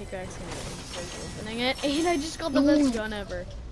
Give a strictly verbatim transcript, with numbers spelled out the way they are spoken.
pickaxe and I'm opening it, and I just got the best gun ever.